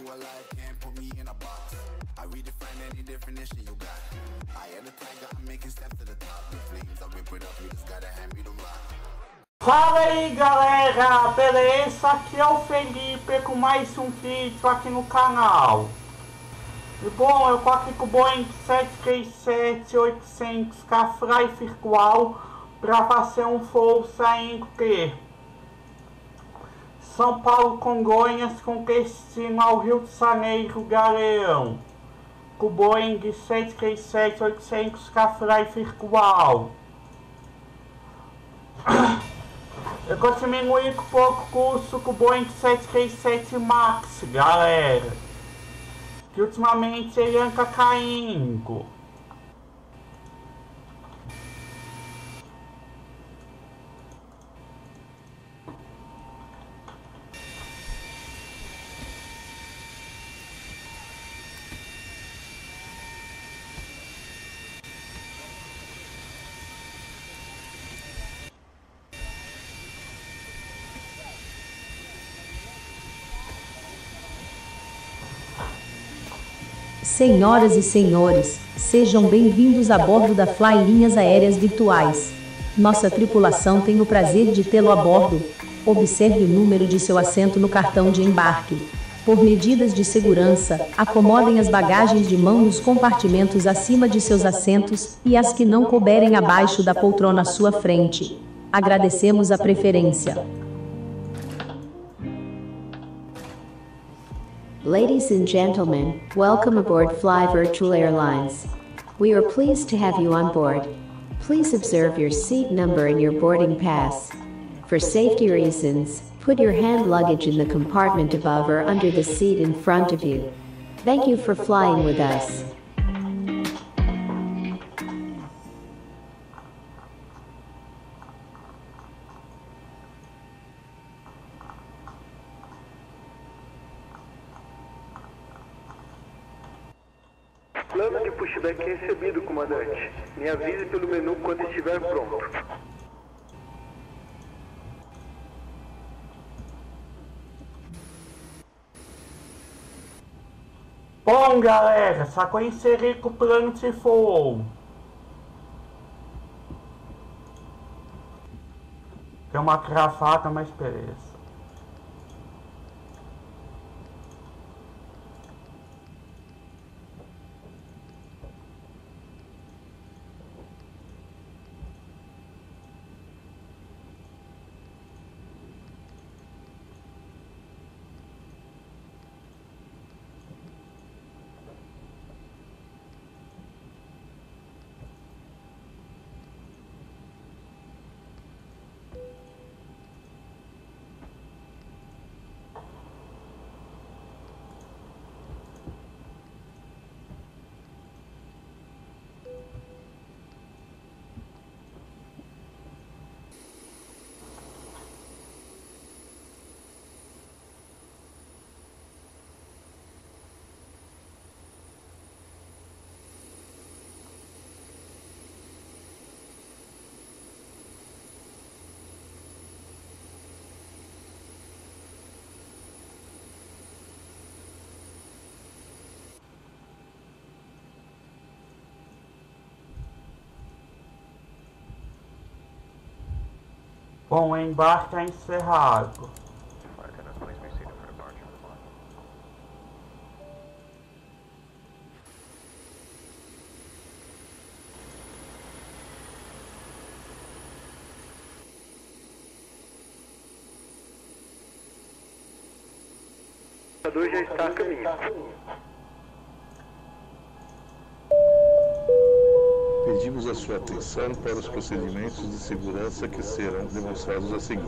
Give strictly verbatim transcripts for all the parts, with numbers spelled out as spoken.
a life, can't put me in a box. I redefine any definition you got. I am the tiger, I'm making steps to the top. The flames I whip it up, you just gotta hand me the rock. Fala aí galera, beleza? Aqui é o Felipe com mais um vídeo aqui no canal. E bom, eu tô aqui com o Boeing sete três sete oitocentos K Fly virtual para fazer um voo entre São Paulo, Congonhas com destino ao Rio de Janeiro, Galeão. Com o Boeing sete três sete oitocentos K Fly virtual. Eu vou diminuir um pouco o custo com o Boeing sete três sete Max, galera. Que ultimamente ele anda caindo. Senhoras e senhores, sejam bem-vindos a bordo da Fly Linhas Aéreas Virtuais. Nossa tripulação tem o prazer de tê-lo a bordo. Observe o número de seu assento no cartão de embarque. Por medidas de segurança, acomodem as bagagens de mão nos compartimentos acima de seus assentos e as que não couberem abaixo da poltrona à sua frente. Agradecemos a preferência. Ladies and gentlemen, welcome aboard Fly Virtual Airlines. We are pleased to have you on board. Please observe your seat number and your boarding pass. For safety reasons, put your hand luggage in the compartment above or under the seat in front of you. Thank you for flying with us. Plano de pushback recebido, comandante. Me avise pelo menu quando estiver pronto. Bom, galera, só que eu inseri com o plano de voo. Tem uma travada, mas beleza. Bom, o embarque é encerrado. O computador já está a caminho. Pedimos a sua atenção para os procedimentos de segurança que serão demonstrados a seguir.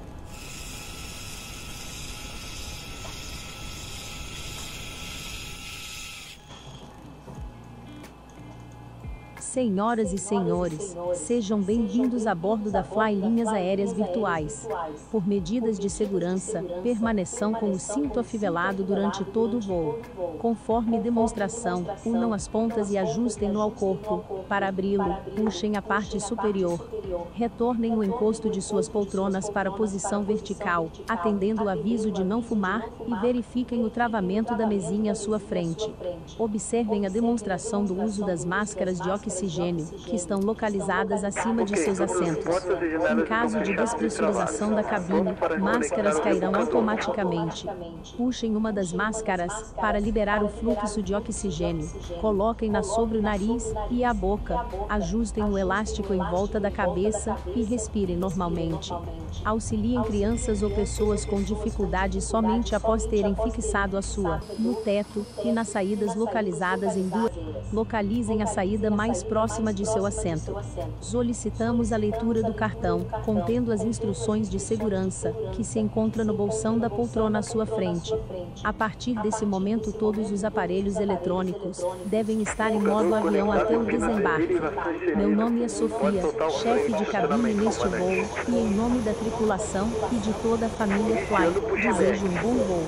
Senhoras e senhores, sejam bem-vindos a bordo da Fly Linhas Aéreas Virtuais. Por medidas de segurança, permaneçam com o cinto afivelado durante todo o voo. Conforme demonstração, unam as pontas e ajustem-no ao corpo. Para abri-lo, puxem a parte superior. Retornem o encosto de suas poltronas para a posição vertical, atendendo o aviso de não fumar, e verifiquem o travamento da mesinha à sua frente. Observem a demonstração do uso das máscaras de oxigênio, que estão localizadas acima de seus assentos. Em caso de despressurização da cabine, máscaras cairão automaticamente. Puxem uma das máscaras para liberar o fluxo de oxigênio. Coloquem-na sobre o nariz e a boca. Ajustem o elástico em volta da cabeça e respirem normalmente. Auxiliem crianças ou pessoas com dificuldade somente após terem fixado a sua no teto e nas saídas localizadas em duas. Localizem a saída mais próxima de seu assento. Solicitamos a leitura do cartão, contendo as instruções de segurança, que se encontra no bolsão da poltrona à sua frente. A partir desse momento, todos os aparelhos eletrônicos devem estar em modo avião até o desembarque. Meu nome é Sofia, chefe de cabine neste voo, e em nome da tripulação e de toda a família Fly, desejo um bom voo.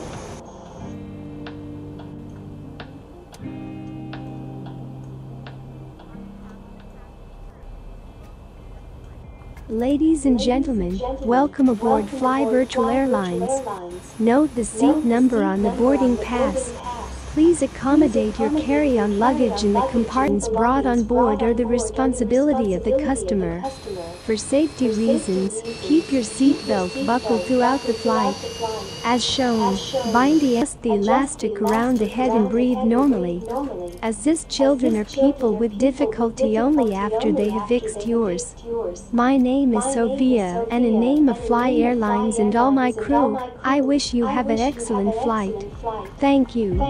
Ladies and gentlemen, welcome aboard Fly Virtual Airlines. Note the seat number on the boarding pass. Please accommodate your carry-on luggage in the compartments brought on board are the responsibility of the customer. For safety reasons, keep your seatbelt buckled throughout the flight. As shown, bind the elastic around the head and breathe normally. Assist children or people with difficulty only after they have fixed yours. My name is Sophia, and in name of Fly Airlines and all my crew, I wish you have an excellent flight. Thank you.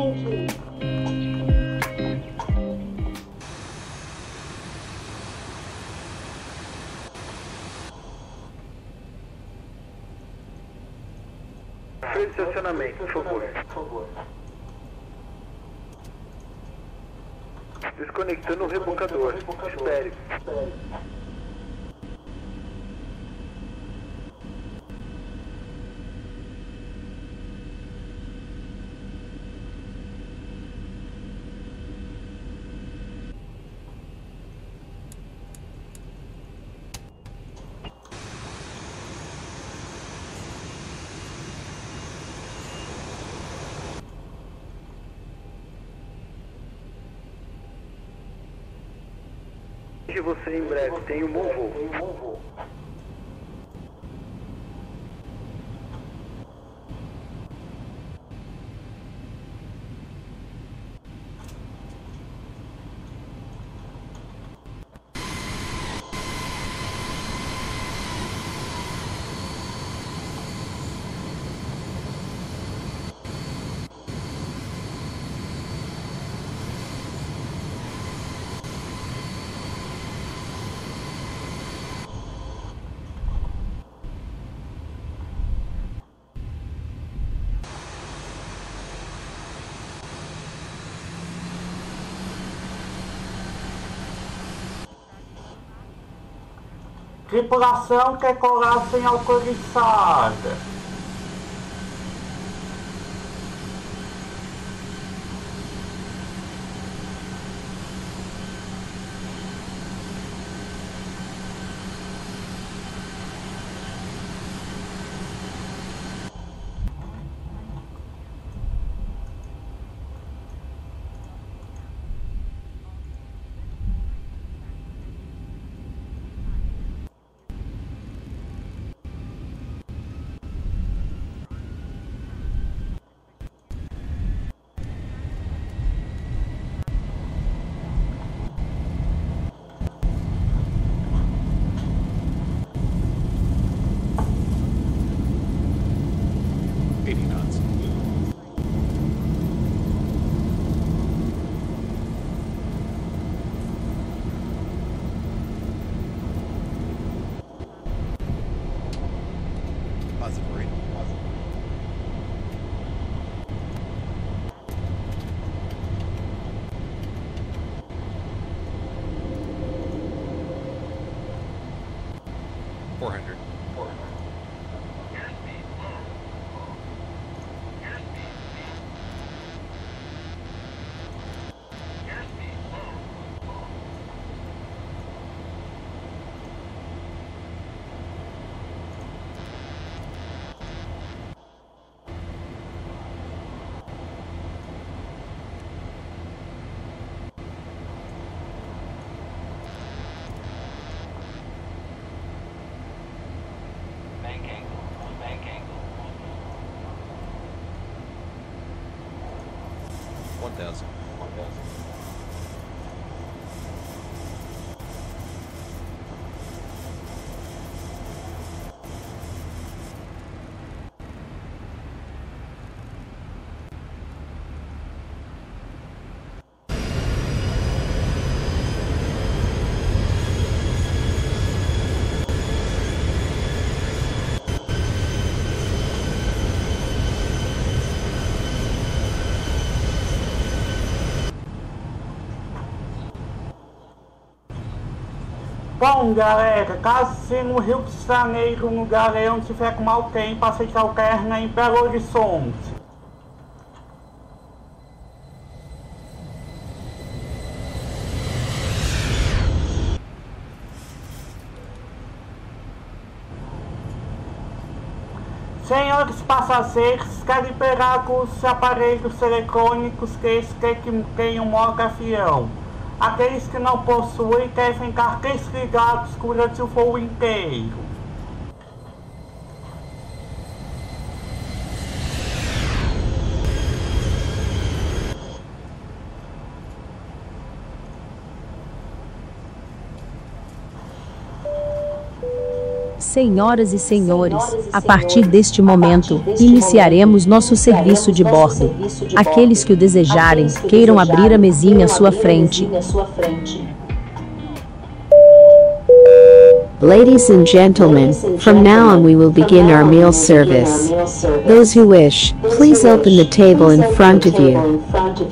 Frente de estacionamento, por favor. Desconectando o rebocador. Espere. De você em breve, tenha um bom voo. Tripulação decolagem autorizada. four hundred. acontecem. Bom, galera, caso você no Rio de Janeiro, no Galeão, tiver com mau tempo, aceitar o Kerna em Belo Horizonte. Senhores passageiros, querem pegar os aparelhos eletrônicos que que tem um modo avião. Aqueles que não possuem devem ficar desligados durante o voo inteiro. Senhoras e senhores, a partir deste momento, iniciaremos nosso serviço de bordo. Aqueles que o desejarem, queiram abrir a mesinha à sua frente. Ladies and gentlemen, from now on we will begin our meal service. Those who wish, please open the table in front of you.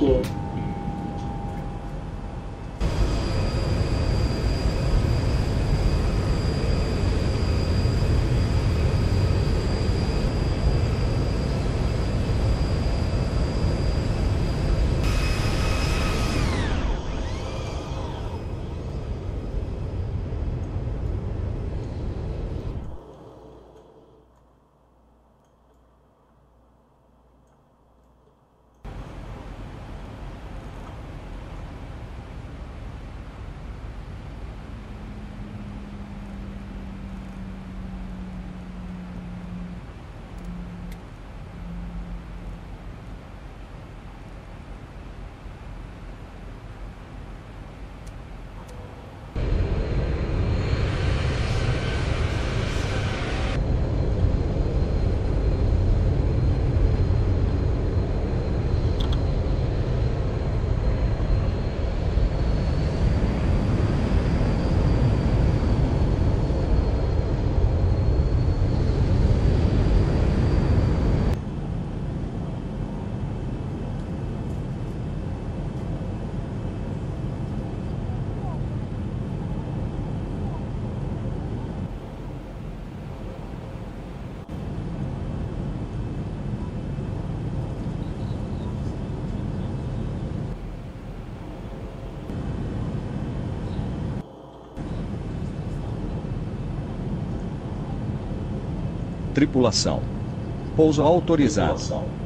Tripulação. Pouso autorizado.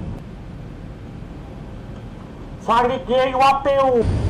Já liguei o A P U.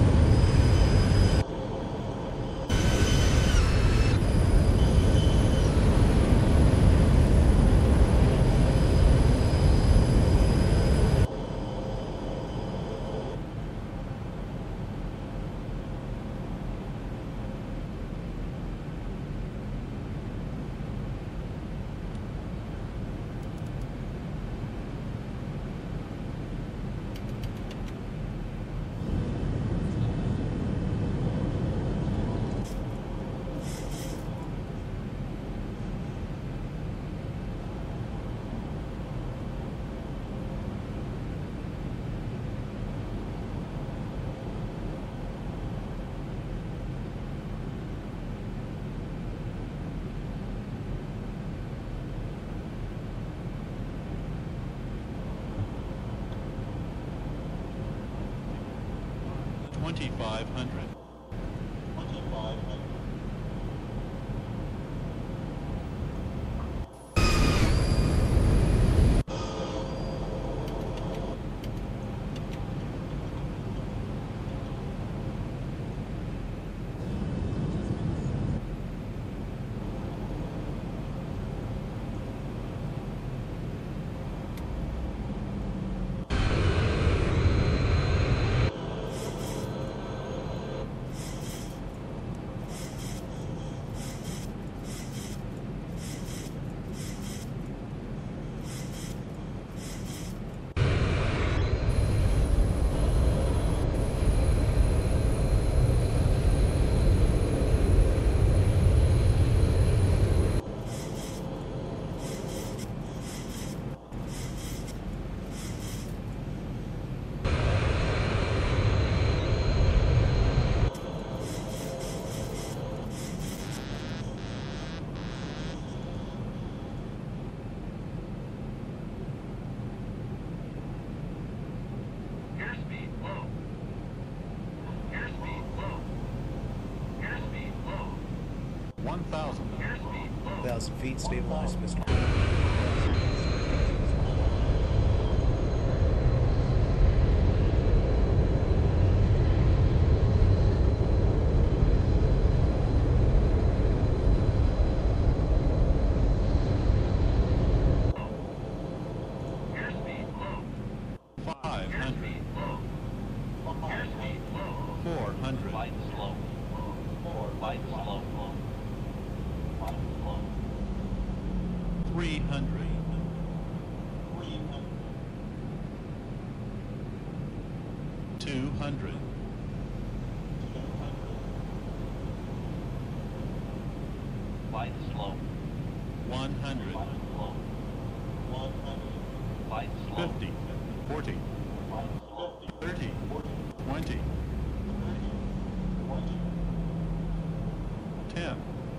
twenty-five hundred. one thousand. one thousand feet, stabilized, Mister five hundred. four hundred. Light slow. Four, light slow. Light slow. three hundred. two hundred. Light slow. one hundred. Light slow. Light slow. fifty. forty. thirty. twenty. ten.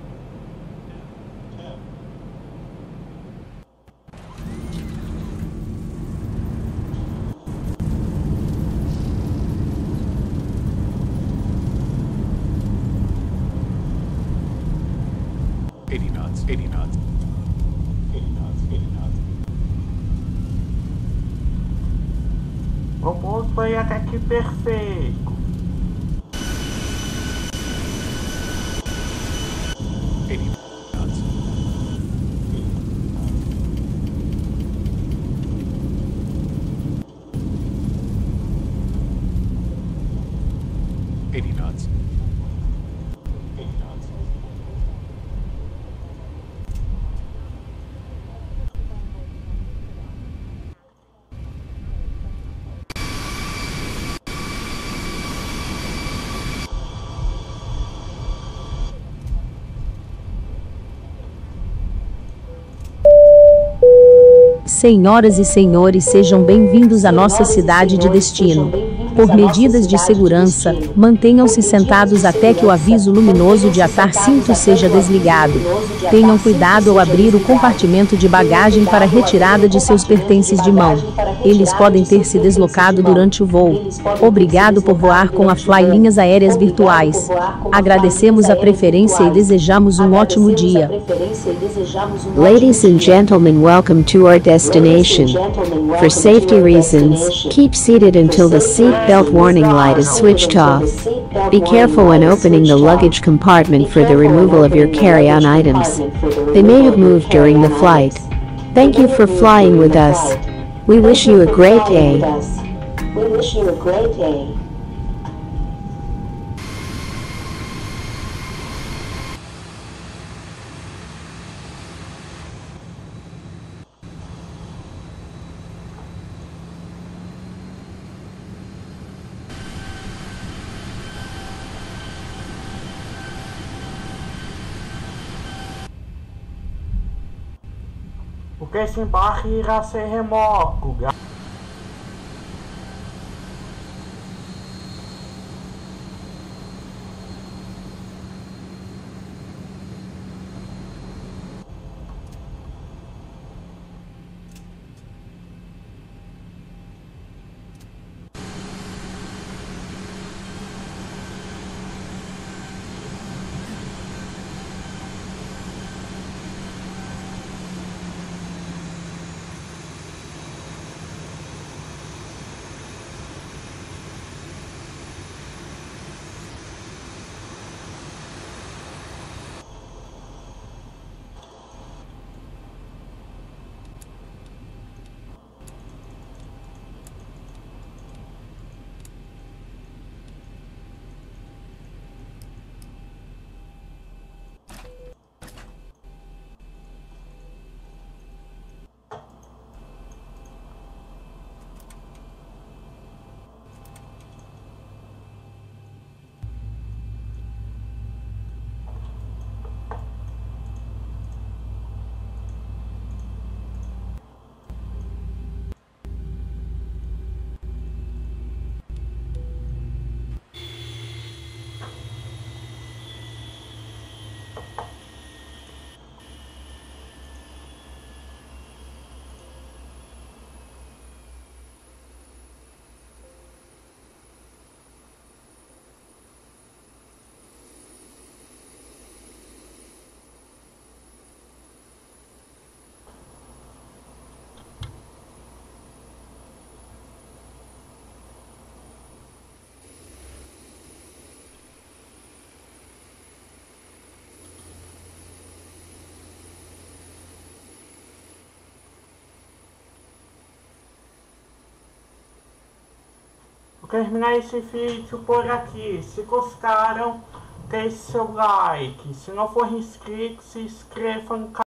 eighty knots, eighty knots. eighty knots, eighty knots. O ponto aí até aqui perfeito. eighty knots. eighty knots. eighty knots. Senhoras e senhores, sejam bem-vindos à nossa cidade de destino. Por medidas de segurança, mantenham-se sentados até que o aviso luminoso de atar cinto seja desligado. Tenham cuidado ao abrir o compartimento de bagagem para retirada de seus pertences de mão. Eles podem ter se deslocado durante o voo. Obrigado por voar com a Fly Linhas Aéreas Virtuais. Agradecemos a preferência e desejamos um ótimo dia. Ladies and gentlemen, welcome to our destination. For safety reasons, keep seated until the seat belt warning light is switched off. Be careful when opening the luggage compartment for the removal of your carry-on items. They may have moved during the flight. Thank you for flying with us. We wish you a great day. We wish you a great day. Porque esse embarque irá ser remoto. terminar esse vídeo por aqui. Se gostaram, deixe seu like. Se não for inscrito, se inscreva no canal.